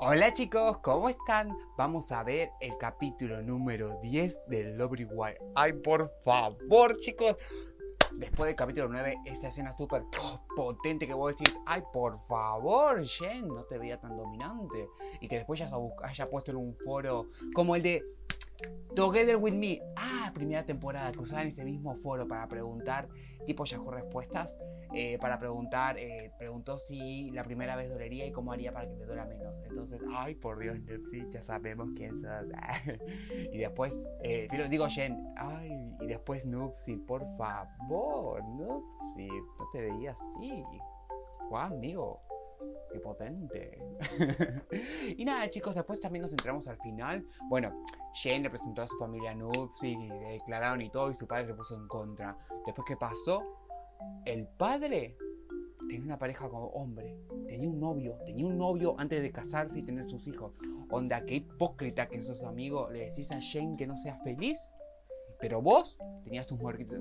Hola chicos, ¿cómo están? Vamos a ver el capítulo número 10 del Lovely Wire. Ay, por favor, chicos. Después del capítulo 9, esa escena súper potente que vos decís, ay, por favor, Jen, no te veía tan dominante. Y que después ya haya puesto en un foro como el de Together With Me. Primera temporada, que usaban este mismo foro para preguntar, tipo Yahoo Respuestas, para preguntar, preguntó si la primera vez dolería y cómo haría para que le duela menos. Entonces, ay, por Dios, Nupsi, ya sabemos quién sos. Y después, digo Jen, ay, y después Nupsi, por favor, Nupsi, no te veía así. Guau, amigo. Qué potente. Y nada, chicos, después también nos entramos al final. Bueno, Jen le presentó a su familia a Nupsi, y le declararon y todo, y su padre se puso en contra. Después, ¿qué pasó? El padre tenía una pareja como hombre, tenía un novio antes de casarse y tener sus hijos. Onda, qué hipócrita que sos amigo, le decís a Jen que no sea feliz, pero vos tenías tus muerquitos.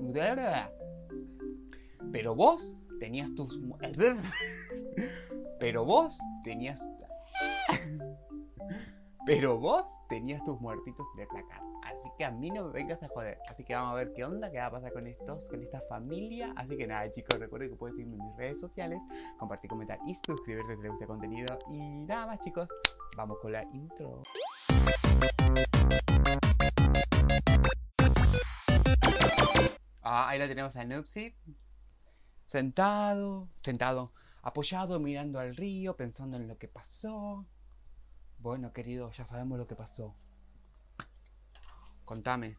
Pero vos tenías tus... Pero vos tenías... Pero vos tenías tus muertitos en el placar. Así que a mí no me vengas a joder. Así que vamos a ver qué onda, qué va a pasar con esta familia. Así que nada, chicos, recuerden que pueden seguirme en mis redes sociales, compartir, comentar y suscribirte si les gusta el contenido. Y nada más, chicos, vamos con la intro. Ahí la tenemos a Nupsi. Sentado, apoyado, mirando al río, pensando en lo que pasó. Bueno, querido, ya sabemos lo que pasó. Contame.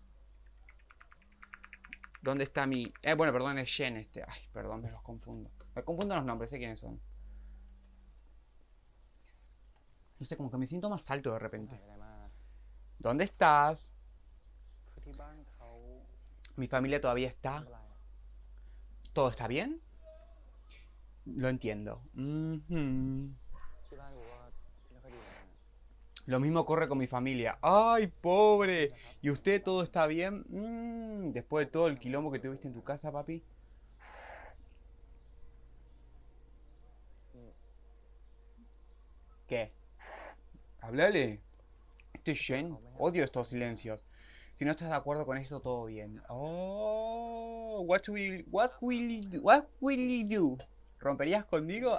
¿Dónde está mi...? Bueno, perdón, es Jen este. Ay, perdón, me los confundo. Me confundo los nombres, sé quiénes son. No sé, como que me siento más alto de repente. ¿Dónde estás? Mi familia todavía está. ¿Todo está bien? Lo entiendo. Lo mismo ocurre con mi familia. ¡Ay, pobre! ¿Y usted todo está bien? Después de todo el quilombo que tuviste en tu casa, papi. ¿Qué? Háblale. Este es Jen. Odio estos silencios. Si no estás de acuerdo con esto, todo bien. Oh, what will you do? ¿Romperías conmigo?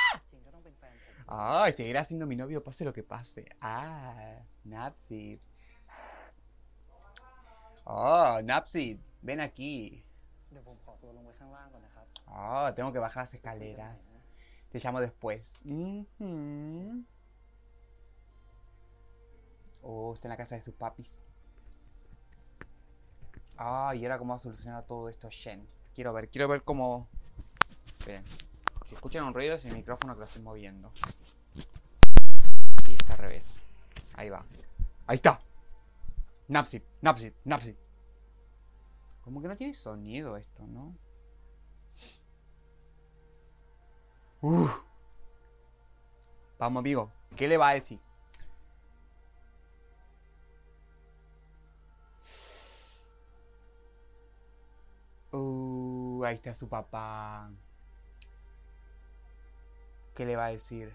Seguirá siendo mi novio pase lo que pase. Napsi. Napsi, ven aquí. Tengo que bajar las escaleras. Te llamo después. Está en la casa de sus papis. Y ahora cómo va a solucionar todo esto Jen. Quiero ver cómo... Esperen. Si escuchan un ruido es el micrófono que lo estoy moviendo. Sí, está al revés. Ahí va. Ahí está. Napsi. Como que no tiene sonido esto, ¿no? Vamos, amigo. ¿Qué le va a decir? Ahí está su papá. ¿Qué le va a decir?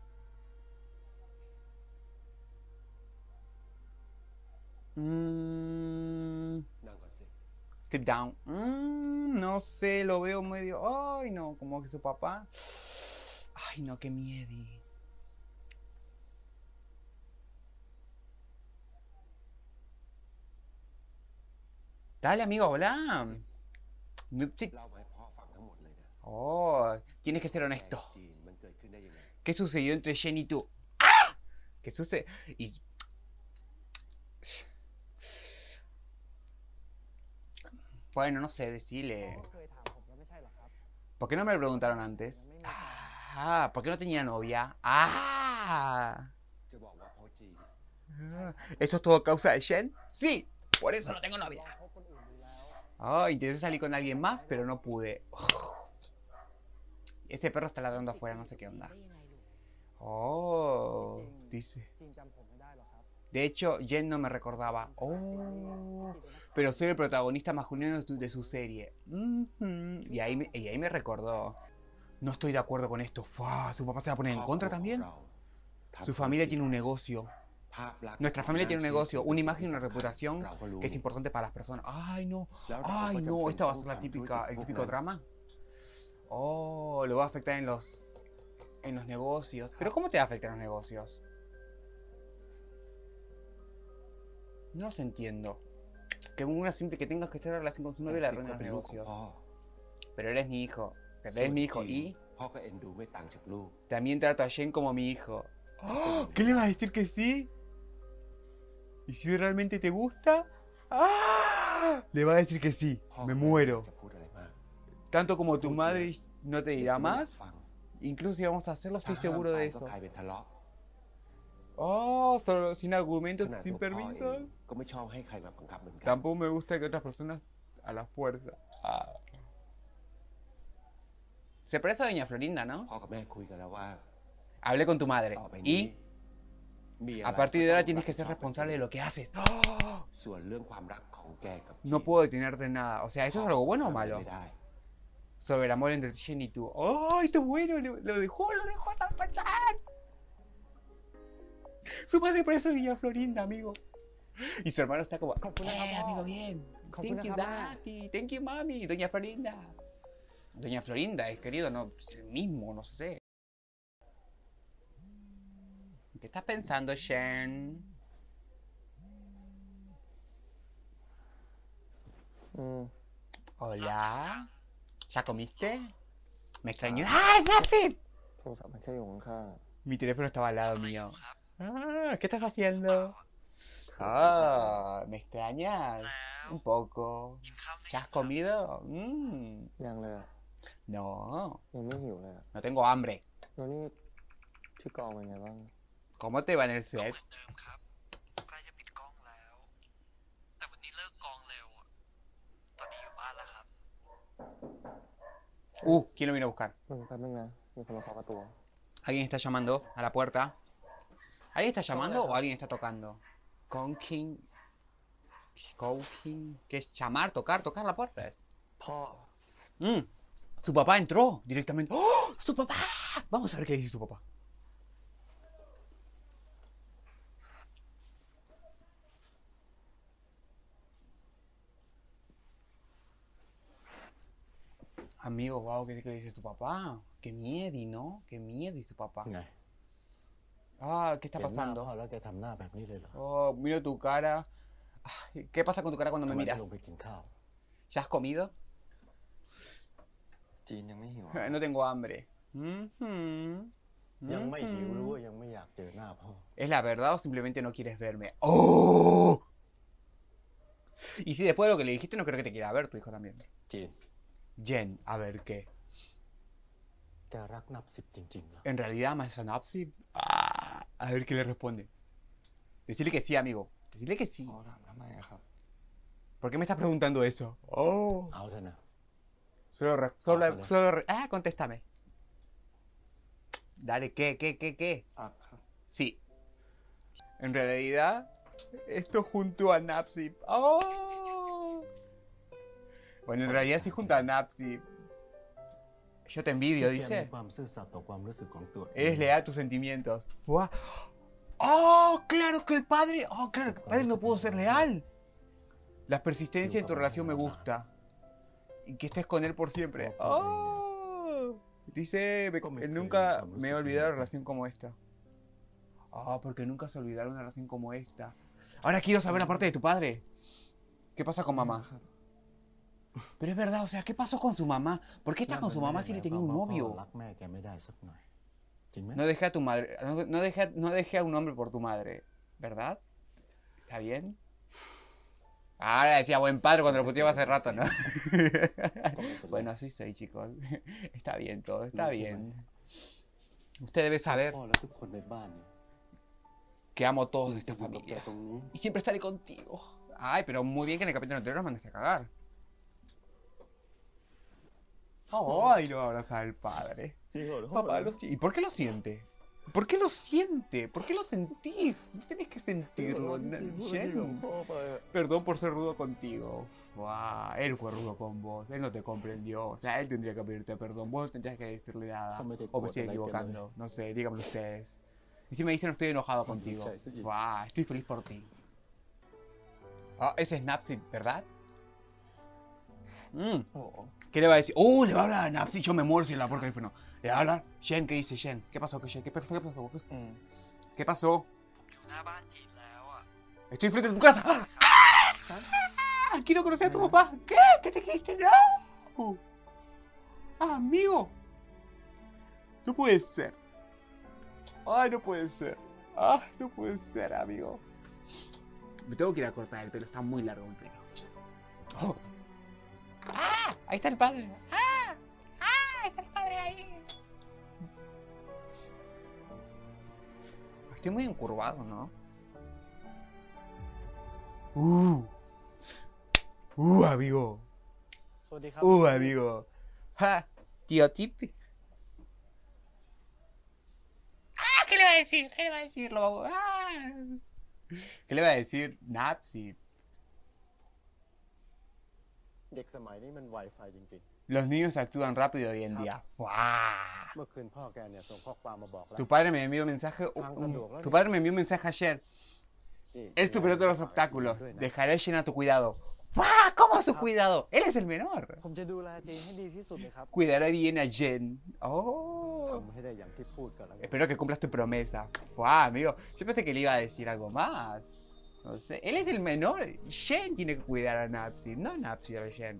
Sit down. No sé, lo veo medio... Ay, no, como que su papá... Ay, no, qué miedo. Dale, amigo, habla. Tienes que ser honesto. ¿Qué sucedió entre Jen y tú? ¿Qué sucede? Bueno, no sé, decirle. ¿Por qué no me lo preguntaron antes? ¿Por qué no tenía novia? ¿Esto es todo causa de Jen? Sí, por eso no tengo novia. Intenté salir con alguien más, pero no pude. Este perro está ladrando afuera, no sé qué onda. Dice. De hecho, Jen no me recordaba. Pero soy el protagonista masculino de su serie. Y ahí me recordó. No estoy de acuerdo con esto. ¿Su papá se va a poner en contra también? Su familia tiene un negocio. Nuestra familia tiene un negocio, una imagen y una reputación que es importante para las personas. Ay, no. Ay, no. Esta va a ser el típico drama. Oh, lo va a afectar en los negocios. ¿Pero cómo te va a afectar en los negocios? No los entiendo. Que una simple que tengas que estar en relación con tu novia le arruina los negocios. Pero eres mi hijo. Eres mi hijo y también trato a Jen como mi hijo. ¡Oh! ¿Qué le vas a decir que sí? ¿Y si realmente te gusta? ¡Ah! Le va a decir que sí. Me muero. Tanto como tu madre no te dirá más. Incluso si vamos a hacerlo, estoy seguro de eso. Oh, solo sin argumentos, sin permiso. Tampoco me gusta que otras personas a la fuerza. Ah. Se parece a Doña Florinda, ¿no? Hablé con tu madre. Y a partir de ahora tienes que ser responsable de lo que haces. ¡Oh! No puedo detenerte en nada. O sea, ¿eso es algo bueno o malo? Sobre el amor entre Jen y tú. ¡Oh, esto es bueno! Lo dejó hasta pasar. Su madre parece a Doña Florinda, amigo. Y su hermano está como, amigo, bien. Thank you, daddy. Thank you, mami. Doña Florinda. Doña Florinda, es querido, no, es el mismo, no sé. ¿Qué estás pensando, Jen? Hola. ¿Ya comiste? Me extrañó. ¡Ay, Rafi! Mi teléfono estaba al lado mío. Ah, ¿qué estás haciendo? Ah, ¿me extrañas? Un poco. ¿Ya has comido? No, no tengo hambre. ¿Cómo te va en el set? ¿Quién lo vino a buscar? ¿Alguien está llamando a la puerta? ¿Alguien está llamando o alguien está tocando? Conking. ¿Qué es llamar, tocar la puerta? Su papá entró directamente. ¡Oh! ¡Su papá! Vamos a ver qué dice su papá. Amigo, wow, ¿qué dice tu papá? Qué miedo, ¿no? Qué miedo su papá. Ah, ¿qué está pasando? Oh, miro tu cara. ¿Qué pasa con tu cara cuando me miras? ¿Ya has comido? No tengo hambre. ¿Es la verdad o simplemente no quieres verme? ¡Oh! Y si después de lo que le dijiste no creo que te quiera ver tu hijo también. Jen, a ver qué. ¿En realidad amas a Napsip? A ver qué le responde. Decirle que sí, amigo. Decirle que sí. ¿Por qué me estás preguntando eso? Oh. Contéstame. Dale, ¿qué? Sí. En realidad, esto junto a Napsip. Oh. Bueno, en realidad sí junto a Napsip. Yo te envidio, dice. Eres leal a tus sentimientos. ¡Oh! ¡Claro que el padre! ¡Oh, claro que el padre no pudo ser leal! La persistencia en tu relación me gusta. Y que estés con él por siempre. ¡Oh! Dice, nunca me he olvidado de una relación como esta. ¡Oh, porque nunca se olvidaron de una relación como esta! Ahora quiero saber la parte de tu padre. ¿Qué pasa con mamá? Pero es verdad, o sea, ¿qué pasó con su mamá? ¿Por qué está con su mamá si le tenía un novio? No dejé a tu madre, no dejé a un hombre por tu madre, ¿verdad? ¿Está bien? Ahora decía buen padre cuando lo puteaba hace rato, ¿no? Bueno, así soy, chicos. Está bien todo, está bien. Usted debe saber que amo a todos de esta familia. Y siempre estaré contigo. Ay, pero muy bien que en el capítulo anterior nos mandaste a cagar. Ay, lo va a abrazar el padre. Papá, ¿y por qué lo siente? ¿Por qué lo siente? ¿Por qué lo sentís? No tenés que sentirlo, Jen. Perdón por ser rudo contigo. Él fue rudo con vos. Él no te comprendió. O sea, él tendría que pedirte perdón. Vos no tendrías que decirle nada. O me estoy equivocando. No sé, díganme ustedes. Y si me dice no estoy enojado contigo. Guau, estoy feliz por ti. Ah, ese es Napsi, ¿verdad? ¿Qué le va a decir? Le va a hablar a Napsi. Yo me muero si le por teléfono. Le va a hablar. Jen, ¿qué dice Jen? ¿Qué pasó? ¿Qué pasó? ¿Qué pasó? ¿Qué pasó? Estoy frente a tu casa. Quiero conocer a tu papá. ¿Qué? ¿Qué te quediste? No. Amigo. No puede ser. Ay, no puede ser. No puede ser, amigo. Me tengo que ir a cortar el pelo. Está muy largo el pelo. Ahí está el padre. Está el padre ahí. Estoy muy encurvado, ¿no? Amigo. Amigo. Tío Tipi. ¿Qué le va a decir? ¿Qué le va a decir? ¿Qué le va a decir Napsi? Los niños actúan rápido hoy en día. Tu padre me envió un mensaje. Tu padre me envió un mensaje ayer. Él superó todos los obstáculos. Dejaré a Jen a tu cuidado. ¿Cómo a su cuidado? Él es el menor. Cuidaré bien a Jen. Espero que cumplas tu promesa. Amigo. Yo pensé que le iba a decir algo más. No sé. Él es el menor. Jen tiene que cuidar a Napsi. No Napsi a Jen.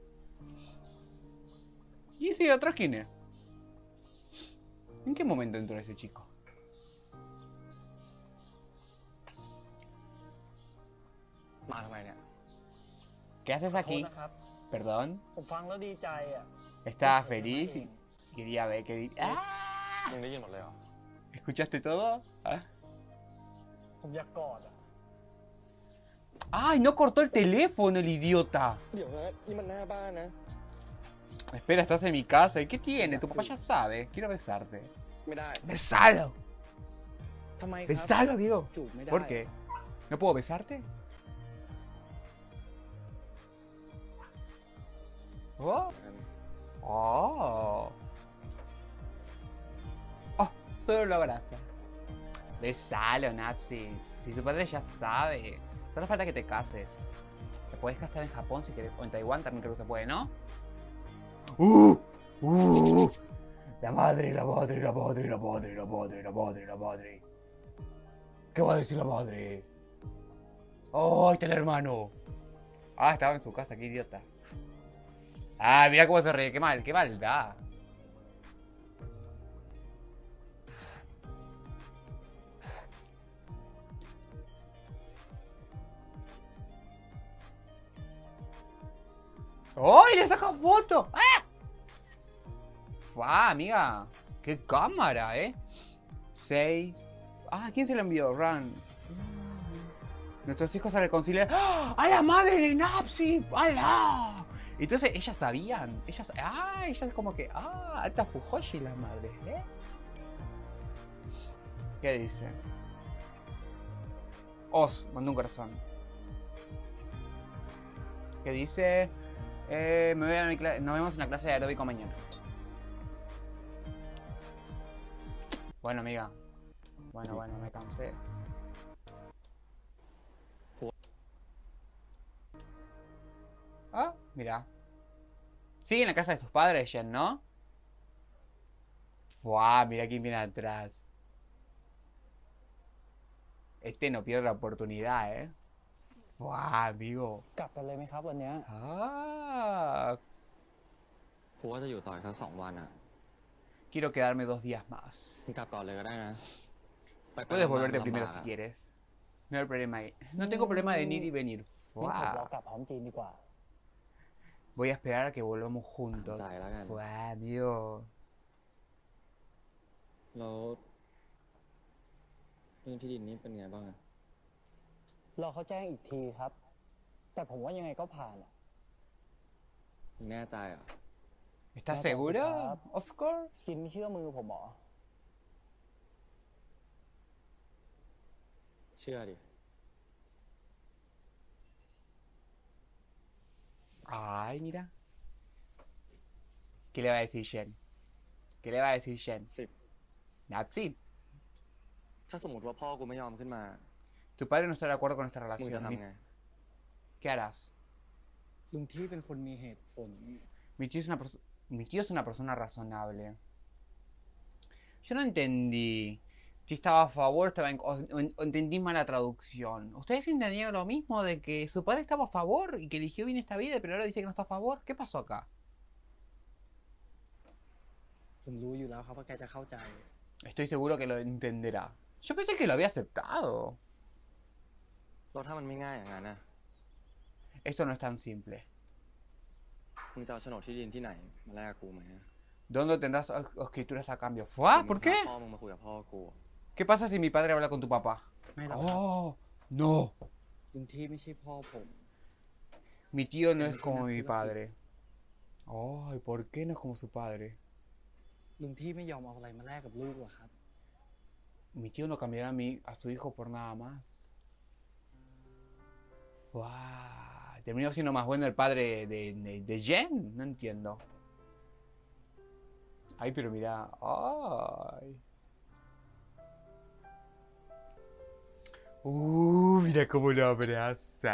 ¿Y ese otro quién es? ¿En qué momento entró ese chico? ¿Qué haces aquí? ¿Perdón? Estaba feliz y quería ver que... ¿Escuchaste todo? ¡Ay, no cortó el teléfono el idiota! Espera, estás en mi casa. ¿Y qué tiene? Tu papá ya sabe. Quiero besarte. ¡Besalo! ¡Besalo, amigo! ¿Por qué? ¿No puedo besarte? Solo lo abraza. Besalo, Napsi. Si su padre ya sabe. Solo falta que te cases. Te puedes casar en Japón si querés. O en Taiwán también creo que se puede, ¿no? La madre. ¿Qué va a decir la madre? Ahí está el hermano. Estaba en su casa, qué idiota. Mira cómo se ríe, qué maldad. ¡Le saca foto! Amiga. ¡Qué cámara, 6. ¿Quién se lo envió? Run. Nuestros hijos se reconcilian. ¡A la madre de Napsi! ¡Hala! Entonces, ellas sabían. Ellas es como que. Alta Fujoshi la madre, ¿Qué dice? Mandó un corazón. ¿Qué dice? Nos vemos en la clase de aeróbico mañana. Bueno, amiga. Bueno, me cansé. Mira. Sigue en la casa de tus padres, Jen, ¿no? Mira quién viene atrás. Este no pierde la oportunidad, amigo. Quiero quedarme 2 días más. Puedes volverte primero si quieres. No hay problema. No tengo problema de ir y venir. Voy a esperar a que volvamos juntos. Amigo. เรื่องที่ดินนี้เป็นไงบ้างอะรอเขาแจ้งอีกทีครับแต่ผมว่ายังไงก็ผ่านอะแน่ใจเหรอ ¿Estás seguro? Of course. จินไม่เชื่อมือผมเหรอเชื่อดิ Mira. ¿Qué le va a decir Jen? ¿Qué le va a decir Jen? Sí. Napsi. ถ้าสมมติว่าพ่อกูไม่ยอมขึ้นมา Tu padre no está de acuerdo con esta มึงจะ relación. ทำไง ¿Qué harás? ลุงที่เป็นคนมีเหตุผล Mi tío es una persona razonable. Yo no entendí si estaba a favor o entendí mal la traducción. ¿Ustedes entendieron lo mismo de que su padre estaba a favor y que eligió bien esta vida, pero ahora dice que no está a favor? ¿Qué pasó acá? ผมรู้อยู่แล้วครับว่าแกจะเข้าใจ Estoy seguro que lo entenderá. Yo pensé que lo había aceptado. แล้วถ้ามันไม่ง่ายอย่างนั้นนะ Esto no es tan simple. มึงจะเอาโฉนดที่ดินที่ไหนมาแลกกับกูไหม ¿Dónde tendrás escrituras a cambio? ¿Fua? ¿Por qué? พ่อมึงมาคุยกับพ่อกู ¿Qué pasa si mi padre habla con tu papá? ไม่หรอกครับ Oh, no. ลุงที่ไม่ใช่พ่อผม Mi tío no es como mi padre. Ay, ¿por qué no es como su padre? ลุงที่ไม่ยอมเอาอะไรมาแลกกับลูกหรอครับ Mi tío no cambiará a su hijo por nada más. Wow. Terminó siendo más bueno el padre de Jen. No entiendo. Ay, pero mira. Ay. Mira cómo lo abraza.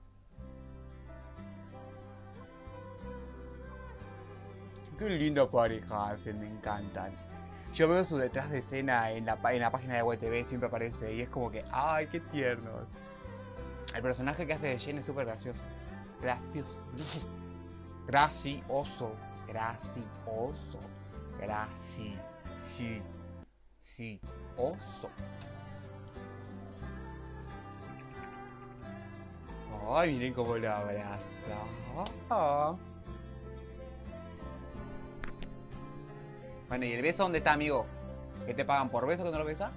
Qué linda pareja hacen, me encantan. Yo veo su detrás de escena en la página de WTV, siempre aparece y es como que, ¡ay, qué tiernos! El personaje que hace de Jen es súper gracioso. Gracioso. Gracioso. Gracioso. Gracioso. Ay, miren cómo lo abraza. Bueno, ¿y el beso dónde está, amigo? ¿Qué te pagan por beso que no lo besa?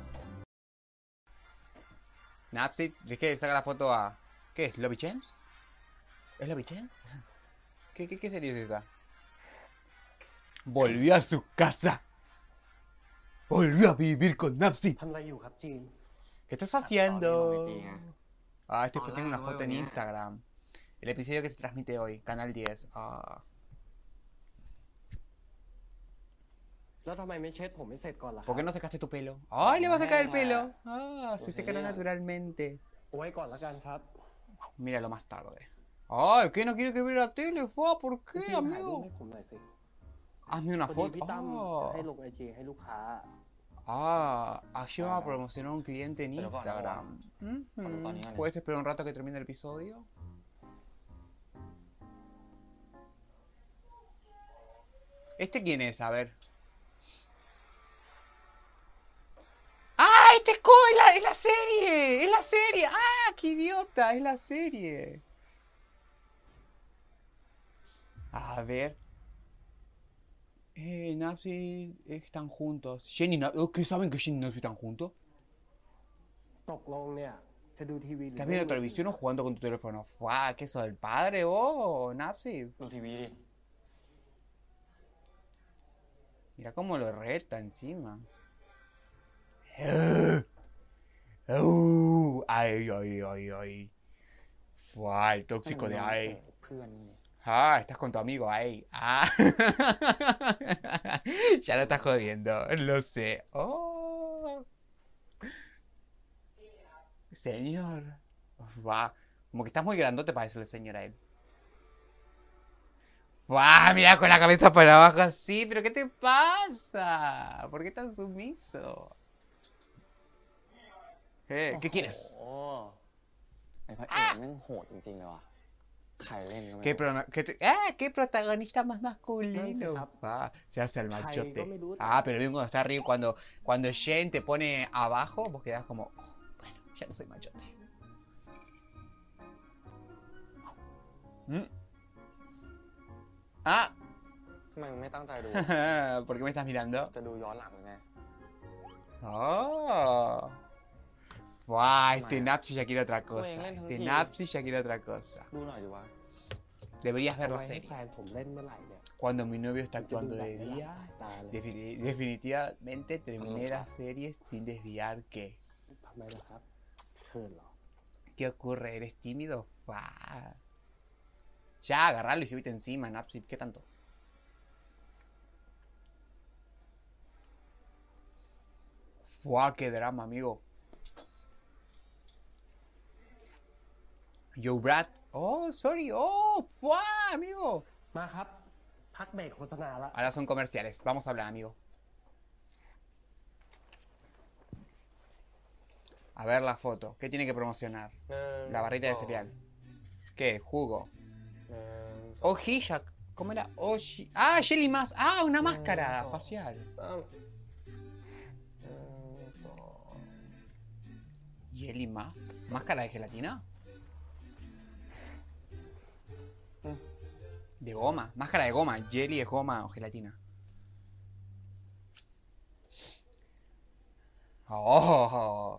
Napsi, dije que saca la foto a... ¿Qué es? ¿Lobby Chance? ¿Es Lobby Chance? ¿Qué serie es esa? Volvió a su casa. Volvió a vivir con Napsi. ทำอะไรอยู่ครับจีน ¿Qué estás haciendo? IG. Ah, estoy poniendo una Hola, foto en huevón. Instagram. El episodio que se transmite hoy, Canal 10. Ah. แล้วทำไมไม่เช็ดผมไม่셋ก่อนล่ะครั ¿Por บ qué no secaste tu pelo? ¡Ay, le va a sacar el pelo! Ah, se Pues secará sería- naturalmente. ไว้ก่อนแล้วกันครับ Míralo más tarde. ¡Ay, que no quiere que vea la tele! ¡Fua! ¿Por พี่ qué, ถ่ายรูป amigo? ให้ผมหน่อยสิ Hazme una พอดี foto. พี่ตั้มจะให้ล Ah, งไอจีให้ลูกค้า ayuda a promocionar a un cliente en Pero bueno, Instagram. Cuando Ujú. Tony- ¿Puedes esperar un rato que termine el episodio? ¿Este quién es? A ver. ¡Ah! ¡Este es es la serie! ¡Es la serie! ¡Ah! ¡Qué idiota! ¡Es la serie! A ver. Napsi están juntos. Jenny y ¿qué saben que Jenny y Napsi están juntos? ตกลงเนี่ยจะดูทีวีหรือ ¿Estás viendo televisión o jugando con tu teléfono? ¡Fua! ¿Qué sos el padre vos, Napsi? ดูทีวีดิ Mira cómo lo reta encima. Ay, ay, ay, ay. Fua, el tóxico de ay. เพื่อนนี่ Ah, estás con tu amigo ahí. Ah. Ya lo estás jodiendo, lo sé. Oh. Señor. Va. Como que estás muy grandote para decirle señor a él. ¡Guau! Mira con la cabeza para abajo así. ¿Pero qué te pasa? ¿Por qué tan sumiso? ¿Qué quieres? โอ้ไอพระเอกแม่งโหดจริงๆเลยว่ะใครเล่นก็ไม่ ¿Qué protagonista más masculino? No sé, Ah, se hace el machote. no me gusta. Ah, pero bien cuando está arriba, cuando Jen te pone abajo, vos quedás como, "Oh, bueno, ya no soy machote." ¿Mm? Ah, ทำไมมึงไม่ตั้งใจดู ¿por qué me estás mirando? จะดูย้อนหลังไง Oh. Buah, este Bueno. Napsi ya quiere otra cosa. Bueno, Este sí. Napsi ya quiere otra cosa. ดูหน่อยดิวะ Deberías ver เอา la ไว้ให้ serie. แฟนผมเล่นเมื่อไหร่เนี่ย Cuando mi novio está ผมจะดู actuando แบบ de ไม่ละ día, สายตาเลย definitivamente terminé la serie sin desviar que. ทำไมล่ะครับเขินเหรอ ¿Qué ocurre? ¿Eres tímido? Buah. Ya, agarralo y subite encima, Napsi. ¿Qué tanto? ¡Fua! ¡Qué drama, amigo! Yo, Brad. Oh, sorry. Oh, ¡fua! Amigo. มาครับ พักเบรกโฆษณาละ Ahora son comerciales. Vamos a hablar, amigo. A ver la foto. ¿Qué tiene que promocionar? La barrita de cereal. ¿Qué? Jugo. Hojilla. ¿Cómo era? Ah, Jelly Mask. Ah, una máscara facial. Jelly Mask. ¿Máscara de gelatina? De goma. Máscara de goma. Jelly es goma o gelatina. Oh.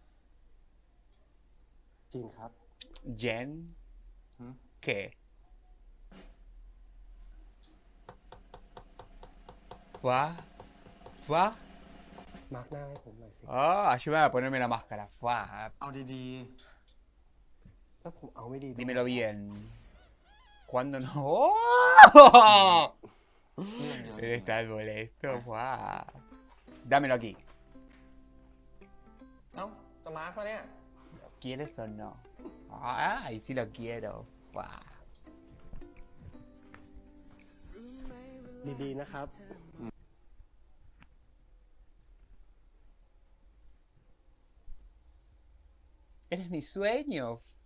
จริงครับ Jen. ¿Qué? ¿Fua? ¿Fua? มาร์กหน้าให้ผมหน่อยสิ Oh, ayúdame a ponerme la máscara. ¡Fua! เอาดีๆแล้วผมเอาไม่ดี Dímelo bien. ¿Cuándo no? ¡Oh! Estás molesto, ¡fua! Dámelo aquí. เอ้าจะมาร์กซะเนี่ย ¿Quieres o no? Ay, sí lo quiero. ¡Fua! ดีๆนะครับ Eres mi sueño.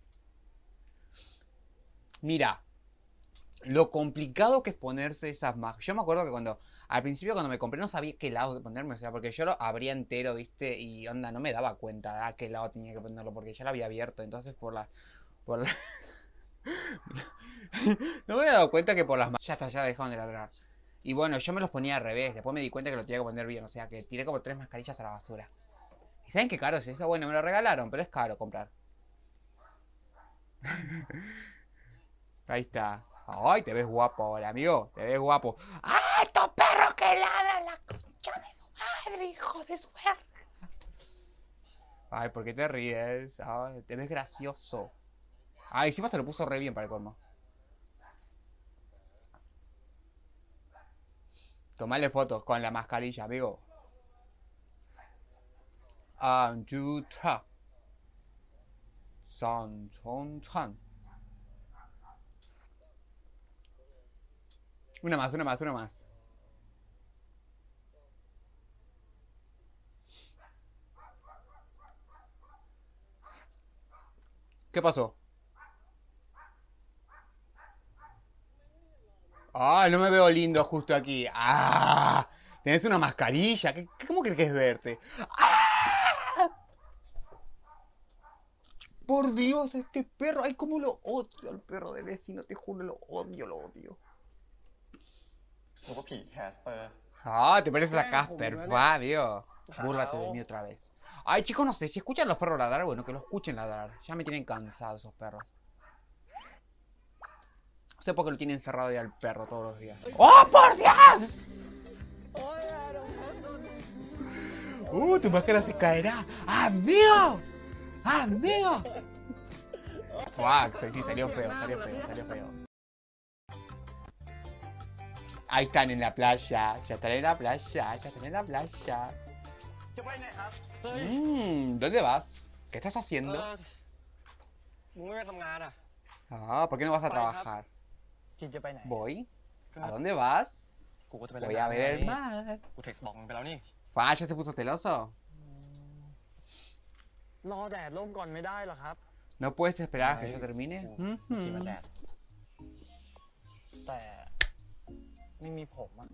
Mira, lo complicado que es ponerse esas máscaras. Yo me acuerdo que al principio cuando me compré no sabía qué lado de ponerme, o sea, porque yo lo abría entero, ¿viste? Y onda, no me daba cuenta a qué lado tenía que ponerlo, porque ya lo había abierto. Entonces por la... No me había dado cuenta que por las ya está, ya dejaron de ladrar. Y bueno, yo me los ponía al revés, después me di cuenta que lo tenía que poner bien, o sea, que tiré como 3 mascarillas a la basura. ¿Y saben qué caro es eso? Bueno, me lo regalaron, pero es caro comprar. Ahí está. Ay, te ves guapo ahora, amigo. Te ves guapo. ¡Ah, estos perros que ladran la concha de su madre, hijo de su verga! Ay, ¿por qué te ríes? Ay, te ves gracioso. Ay, encima se lo puso re bien para el colmo. Tomale fotos con la mascarilla, amigo. Anjuta. San Son Chan. Una más, una más, una más. ¿Qué pasó? Ah, no me veo lindo justo aquí. Ah, tenés una mascarilla. ¿Cómo crees que es verte? ¡Ah! Por Dios, este perro. Ay, cómo lo odio al perro del vecino. Te juro, lo odio, lo odio. Ah, te pareces a Casper, Fabio. Búrlate de mí otra vez. Ay, chicos, no sé, si escuchan los perros ladrar, bueno, que lo escuchen ladrar. Ya me tienen cansado esos perros. No sé por qué lo tienen encerrado ya el perro todos los días. ¡Oh, por Dios! Tu máscara se caerá. ¡Amigo! ¡Amigo! Sí, salió feo, salió feo, salió feo. Ahí están en la playa, ya están en la playa, ya están en la playa. ¿Dónde vas? ¿Qué estás haciendo? Ah, ¿por qué no vas a trabajar? Voy. ¿A dónde vas? Voy a ver el mar. Ya se puso celoso. ¿No puedes esperar a que yo termine? แต่ไม่มีผมอะ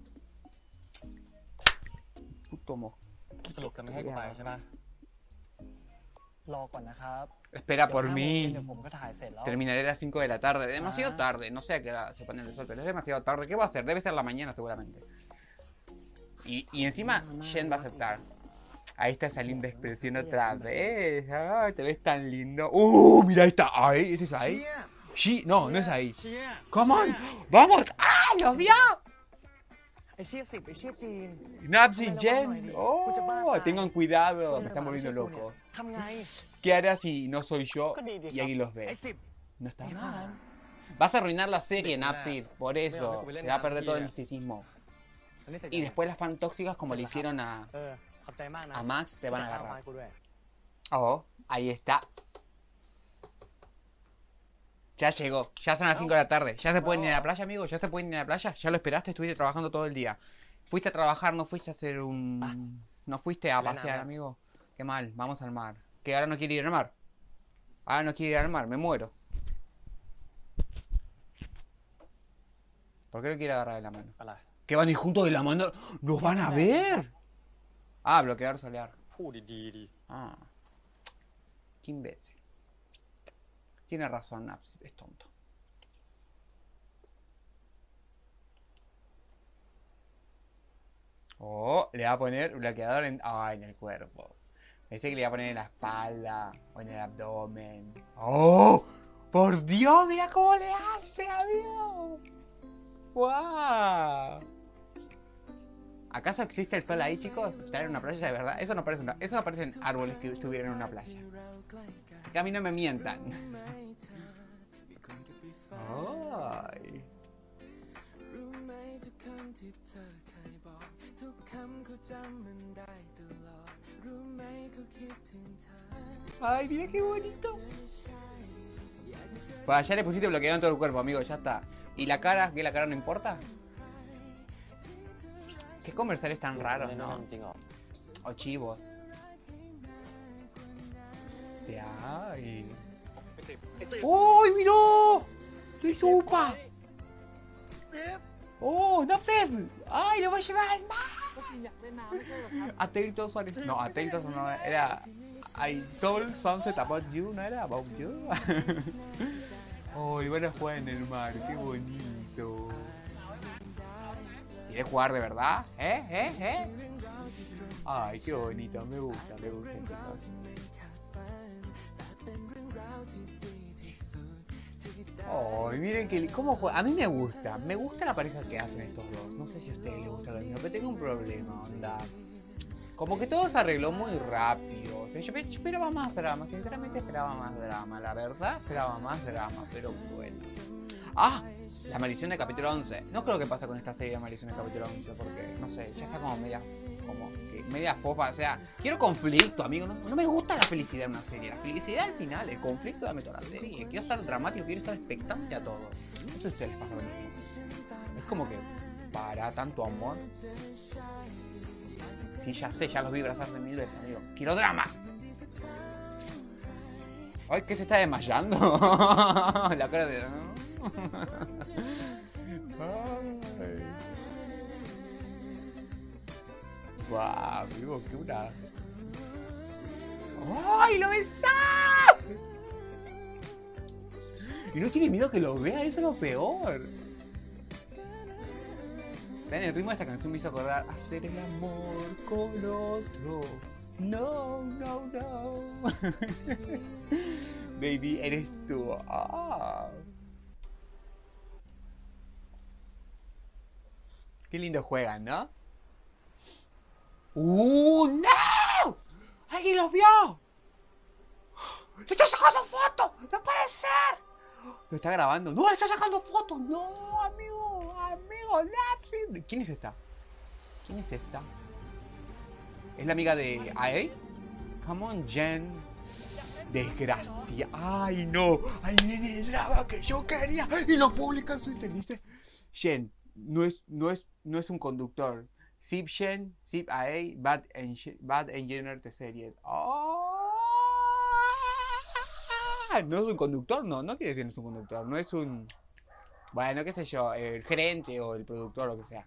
Puto mo. สรุปกันไม่ให้กูไปใช่ปะรอก่อนนะครับ Espera por mí. เดี๋ยวผมก็ถ่ายเสร็จแล้ว Terminaré a las 5 de la tarde. Demasiado tarde. No sé a qué hora se pone el sol, pero es demasiado tarde. ¿Qué va a hacer? Debe ser la mañana seguramente. Y encima Jen va a aceptar. Ahí está esa linda expresión otra vez. Ay, te ves tan lindo. Mira, ahí está. Ahí, ¿ese es ahí? Sí, no, no es ahí. Come on, vamos. ¡Ah, lo vio! ไอ้เชี่ย10ไอ้เชี่ยจีน Napsi, Jen. Oh, tengan cuidado. Me están volviendo loco. ทำไง ¿Qué hará si no soy yo y alguien los ไอ้ ve? 10 No está mal. Vas a arruinar la serie, Napsir. Por eso. Se va a perder todo el misticismo. Y después las fan tóxicas como le hicieron a... ขอบใจมากนะ a Max te van a เอาไม้ agarrar. กูด้วย Oh, ahí está. Ya llegó, ya son las 5 de la tarde. ¿Ya se pueden ir a la playa, amigo? ¿Ya se pueden ir a la playa? ¿Ya lo esperaste? Estuviste trabajando todo el día. ¿Fuiste a trabajar? ¿No fuiste a hacer un... ¿No fuiste a pasear, amigo? Qué mal, vamos al mar. ¿Que ahora no quiere ir al mar? Ahora no quiere ir al mar, me muero. ¿Por qué no quiere agarrar de la mano? อะไร ¿Que van a ir juntos de la mano? ¿Nos van a ver? Ah, bloqueador solar. พูดดีๆดิ Ah. Qué imbécil. Tiene razón, Naps, es tonto. Oh, le va a poner bloqueador en el cuerpo. Pensé que le iba a poner en la espalda o en el abdomen. ¡Oh! ¡Por Dios! ¡Mira cómo le hace, amigo! ¡Guau! ¿Acaso existe el sol ahí, chicos? ¿Está en una playa de verdad? Eso no parecen árboles que estuvieran en una playa. Que a mí no me mientan. ¡Ay! ¡Ay, mira qué bonito! Pues ya le pusiste bloqueado en todo el cuerpo, amigo, ya está. ¿Y la cara? ¿Que la cara no importa? ¿Qué comerciales tan raros, ไม่ no? ทำจริงเหรอ O chivos. ¡Ay! ¡Uy, miró! ¡Lo hizo Upa! ¡Oh, Napsef! ¡Ay, lo va a llevar al mar! ก็คุณอยากเล่นน้ำไม่ใช่เหรอครับ A Taylor Swift. No, a Taylor no era. I told something about you, ¿no era about you? ¡Oh, y van a jugar en el mar! ¡Qué bonito! ¿Quieres jugar de verdad? Ay, qué bonito, me gusta, chicos. Ay, miren que cómo juega. A mí me gusta la pareja que hacen estos dos. No sé si a ustedes les gusta lo mismo, pero tengo un problema, onda. Como que todo se arregló muy rápido. O sea, yo esperaba más drama, sinceramente esperaba más drama. La verdad, esperaba más drama, pero bueno. ¡Ah! La maldición del capítulo 11. No creo que pasa con esta serie de maldición del capítulo 11, porque, no sé, ya está como media fofa. O sea, quiero conflicto, amigo. No me gusta la felicidad en una serie. La felicidad al final, el conflicto dame toda la serie. Quiero estar dramático, quiero estar expectante a todo. No sé si a ustedes les pasa lo mismo. Es como que, para tanto amor. Sí, ya sé, ya los vi abrazarse mil veces, amigo. ¡Quiero drama! ¡Ay, que se está desmayando! La cara de... Ay. ¡Guau, amigo! ¡Qué una! ¡Ay, lo besa! Y no tiene miedo que lo vea, eso es lo peor. En el ritmo de esta canción me hizo acordar hacer el amor con otro. No, no, no. Baby, eres tú. Ah. Qué lindo juegan, ¿no? ¡No! ¡Alguien los vio! ¡Le está sacando fotos! ¡No puede ser! ¿Lo está grabando? ¡No, le está sacando fotos! ¡No, amigo! ¡Amigo, Lapsi! ¿Quién es esta? ¿Quién es esta? ¿Es la amiga de AE? Come on, Jen. Desgracia. ¡Ay, no! ¡Ahí viene el drama que yo quería! Y lo publica en Twitter. Dice: Jen, no es un conductor. Zip Jen, Zip AE, Bad Engineer de series. ¡Oh! No es un conductor, no quiere decir no es un conductor, no es un... Bueno, qué sé yo, el gerente o el productor, lo que sea.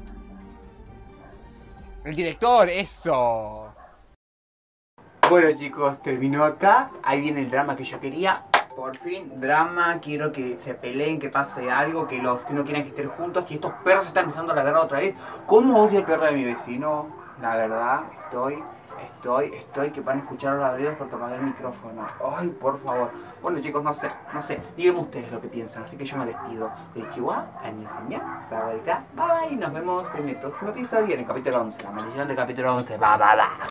El director, eso. Bueno, chicos, terminó acá. Ahí viene el drama que yo quería. Por fin, drama, quiero que se peleen, que pase algo, que los que no quieran que estén juntos. Y estos perros están empezando a ladrar otra vez. ¿Cómo odio el perro de mi vecino? La verdad, estoy que van a escuchar los ladridos porque apagué el micrófono. Ay, por favor. Bueno, chicos, no sé. Díganme ustedes lo que piensan. Así que yo me despido. Konnichiwa, annyeonghaseyo, sawadee ka, bye bye. Nos vemos en el próximo episodio, en el capítulo 11. La maldición del capítulo 11. Bye.